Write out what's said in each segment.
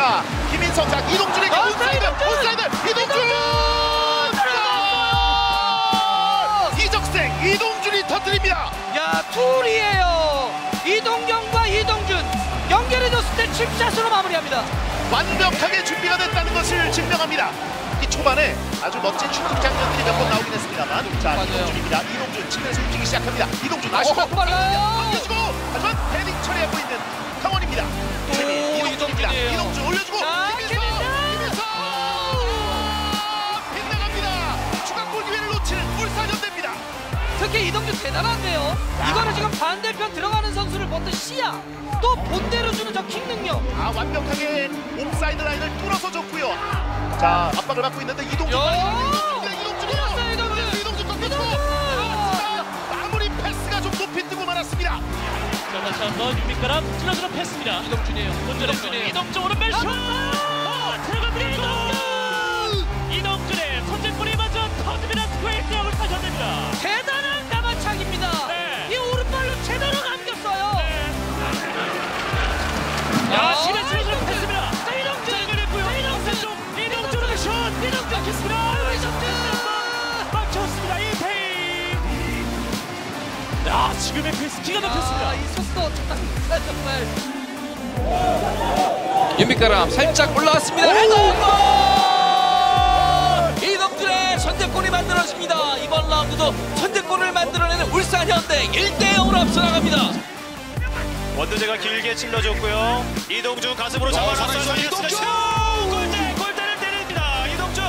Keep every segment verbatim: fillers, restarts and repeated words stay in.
자, 김인성, 자, 이동준에게 온사이드, 온사이드, 이동준! 이적생, 이동준이 터뜨립니다. 야, 둘이에요. 이동경과 이동준 연결해줬을 때 칩샷으로 마무리합니다. 완벽하게 준비가 됐다는 것을 증명합니다. 이 초반에 아주 멋진 슈팅 장면들이 몇 번 나오긴 했습니다만, 자, 맞아요. 이동준입니다. 이동준 치면서 움직이기 시작합니다. 이동준 아시고 어, 빨라요. 넘겨주고 하지만 헤딩 처리하고 있는 강원입니다. 오, 이동준이에요. 이동준 올려주고 자, 김민성, 김민성 빗나갑니다. 추가골 기회를 놓치는 울산현대입니다. 특히 이동준 대단한데요. 이거는 지금 반대편 들어가는 선수를 먼저 시야 또 본대로 주는 저 킥 능력. 아, 완벽하게 옵사이드 라인을 뚫어서 줬고요. 자, 압박을 받고 있는데 이동준 빨리 이동준이 이동준! 이동준 이동준 꺾여주고 마무리 패스가 좀 높이 뜨고 말았습니다. 자, 다시 한번 유민가람 찔러주는 패스입니다. 이동준이에요. 이동준의 이동준 오른발 슛! 들어갑니다. 이동준! 이동준의 선제골이 먼저 터집니다. 스코어의 역을 타셔냅니다. 대단한 가마차기입니다. 네. 이 오른발로 제대로 감겼어요. 네. 야, 심해 찔러주는 패스입니다. 자, 이동준! 자, 연결했고요. 자, 이동준! 쪽 이동준의 슛! 이동준! 막혔습니다. 아유, 이동준! 막혔습니다. 이 페이. 야, 지금의 패스 기가 막혔습니다. 아, 이 속도 정말. 윤빛가람 살짝 올라왔습니다. 헤더! 이동준의 선제골이 만들어집니다. 이번 라운드도 선제골을 만들어내는 울산현대 일 대 영으로 앞서 나갑니다. 원두재가 길게 찔러줬고요. 이동준 가슴으로 잡아줬어요. 이동준! 골대! 골대를 때립니다. 이동준!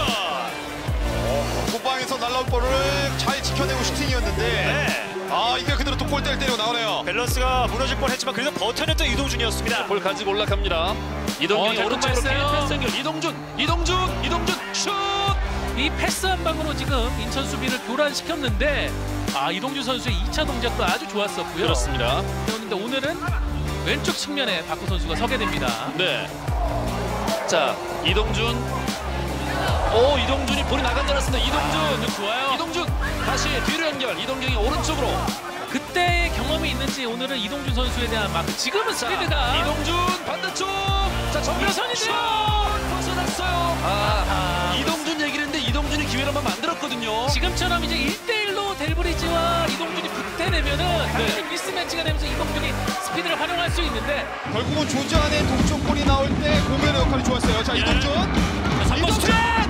곧방에서 날라온 볼을 잘 지켜내고 슈팅이었는데 네. 아, 이게 그대로 또 골대를 때리고 나오네요. 밸런스가 무너질 뻔했지만 그래도 버텨냈던 이동준이었습니다. 볼 가지고 올라갑니다. 이동준이 어, 오른쪽으로 됐어요. 패스 연결. 이동준, 이동준, 이동준 슛! 이 패스 한 방으로 지금 인천 수비를 교란시켰는데, 아, 이동준 선수의 이 차 동작도 아주 좋았었고요. 그렇습니다. 그런데 오늘은 왼쪽 측면에 박구 선수가 서게 됩니다. 네. 자, 이동준. 오, 이동준이 볼이 나간 줄 알았습니다. 이동준 좋아요. 이동준 다시 뒤로 연결. 이동경이 오른쪽으로. 그때의 경험이 있는지 오늘은 이동준 선수에 대한 마크. 지금은 자, 스피드가 이동준 반대쪽. 자, 정면선인데요. 벗어났어요. 아, 이동준 얘기를 했는데 이동준이 기회를 한번 만들었거든요. 지금처럼 이제 일 대 일로 델브리지와 이동준이 붙게되면은 당연히 미스매치가 되면서 이동준이 스피드를 활용할 수 있는데, 결국은 조지 안에 동점골이 나올 때 고면의 역할이 좋았어요. 자, 이동준. 이동준!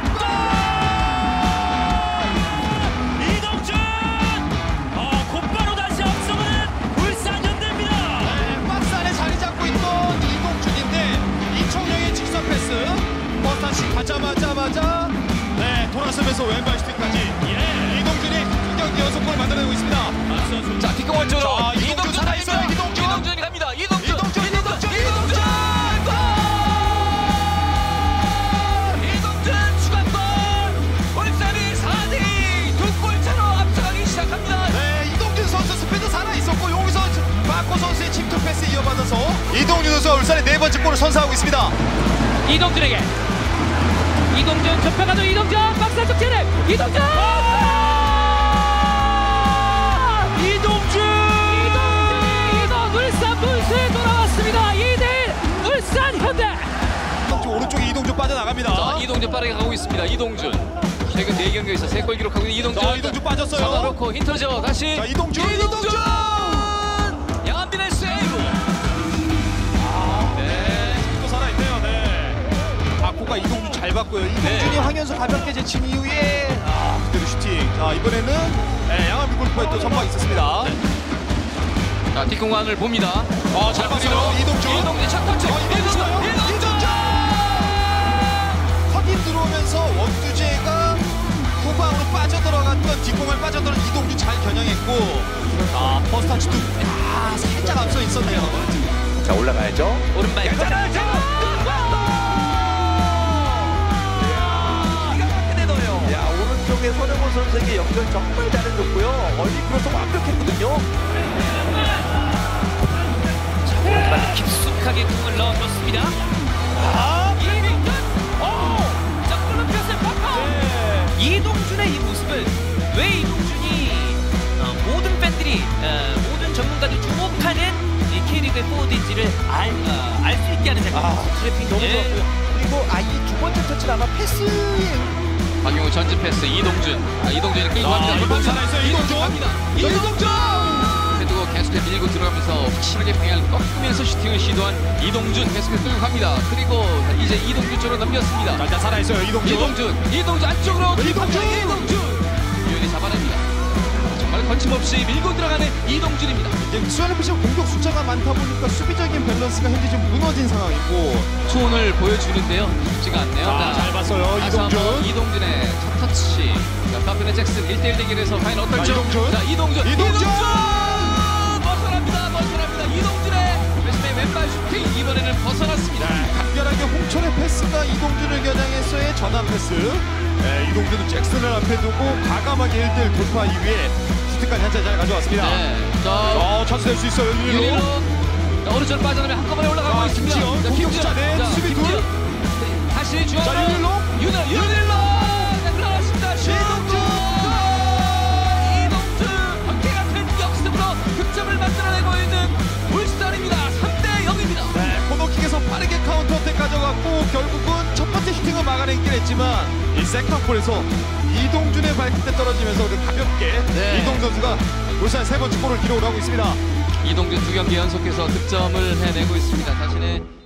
이동준! 어, 곧바로 다시 앞서가는 울산현대입니다. 네, 박스 안에 자리 잡고 있던 이동준인데 이청용의 직선 패스. 버스타시 가자마자마자 네, 돌아서면서 왼발 슈팅까지. 예. 이동준이 두 경기 연속골을 만들어내고 있습니다. 자, 뒷공을 쪽으로. 자, 이동준 살아있어요. 이동준. 이동준이 갑니다. 이동준. 이동준, 이동준, 이동준. 골! 이동준 추가골. 울산이 사 대 이 두 골차로 앞서가기 시작합니다. 네, 이동준 선수 스피드 살아있었고 여기서 박호 선수의 침투 패스 이어받아서 이동준 선수가 울산의 네 번째 골을 선사하고 있습니다. 이동준에게 이동준 접혀가는 이동준 박스 안쪽 체력 이동준 이동준 이동 울산 분수에 돌아왔습니다. 이 대 일 울산 현대. 이동준 오른쪽에 이동준 빠져나갑니다. 자, 이동준 빠르게 가고 있습니다. 이동준. 최근 네 경기에서 세 골 기록하고 있는 이동준. 자, 이동준 빠졌어요. 잡아놓고 힌터죠. 다시. 자, 이동준, 이동준! 양한빈의 세이브. 네, 또 살아있네요. 네. 박호가 이동준 잘 봤고요. 이동준이 황현수 가볍게 제친 이후에 아, 그대로 슈팅. 자, 이번에는 네, 양한빈 골키퍼에 또 선방이 있었습니다. 자, 뒷공간을 봅니다. 아, 잘 봤어요. 이동준. 이동준 첫 터치. 어, 이동준. 이동준! 확인 들어오면서 원두재가 후방으로 빠져들어갔던 뒷공을 빠져들어간 이동준 잘 겨냥했고 아, 퍼스트 터치도 아, 살짝 앞서 있었네요. 자, 올라가야죠. 오른발. 자, 자, 자. 야, 오른쪽에 손흥민 선수에게 연결 정말 잘해줬고요. 얼리 크로스 완벽했거든요. 자, 깊숙하게 공을 넣어줬습니다. 아, 이동준! 오! 자, 골로 폈어요. 박하! 이동준의 이 모습을 왜 이동준이 어, 모든 팬들이 어, 모든 전문가들이 주목하는 이 K리그의 포워드인지를 알 수 어, 알 수 있게 하는 아, 트래핑 너무 예. 좋았고요. 그리고 아 이 두 번째 터치는 아마 패스에 박용우 전진 패스 이동준. 아, 이동준이 끌고 아, 갑니다. 이동준 살아있어요. 이동준. 갑니다. 이동준. 헤드고 계속해서 밀고 들어가면서 확실하게 방향을 꺾으면서 슈팅을 시도한 이동준 계속해서 끌고 갑니다. 그리고 이제 이동준 쪽으로 넘겼습니다. 자, 일단 살아있어요. 이동준. 이동준, 이동준 안쪽으로 이동준! 이동준. 유연히 잡아냅니다. 정말 거침없이 밀고 들어가는 이동준입니다. 수원에프씨 공격 숫자가 많다 보니까 수비적인 밸런스가 현재 좀 무너진 상황이고. 투혼을 보여주는데요. 쉽지가 않네요. 아, 잘 봤어요. 다시 한번 이동준. 이동준의 첫 터치. 자, 카페네 잭슨 일 대일 대결에서 과연 어떨지. 자, 이동준. 자, 이동준. 이동준! 벗어납니다. 벗어납니다. 이동준의 메시의 왼발 슈팅 이번에는 벗어났습니다. 간결하게 홍철의 패스가 이동준을 겨냥해서의 전환 패스. 네, 이동준은 잭슨을 앞에 두고 과감하게 일 대일 돌파 이후에 슈팅까지 한차 잘 가져왔습니다. 네. 자, 어, 찬스 될 수 있어요. 유리로 유리로. 오른쪽 빠져나면 한꺼번에 올라가고 자, 있습니다. 김지영, 자, 공격 김지영. 숫자 넷, 자, 수비 김지영. 둘. 네, 다시 주하로 자, 유닐로. 유닐 유닐로 네, 들어갔습니다. 이동준 이동준 번개 같은 역습으로 득점을 만들어내고 있는 울산입니다. 삼 대 영입니다. 네, 코너킥에서 빠르게 카운터 어택 가져갔고 결국은 첫 번째 슈팅은 막아내긴 했지만 이 세컨볼에서 이동준의 발끝에 떨어지면서 그 가볍게 네. 이동 선수가 울산 세 번째 골을 기록을 하고 있습니다. 이동준 두 경기 연속해서 득점을 해내고 있습니다. 자신의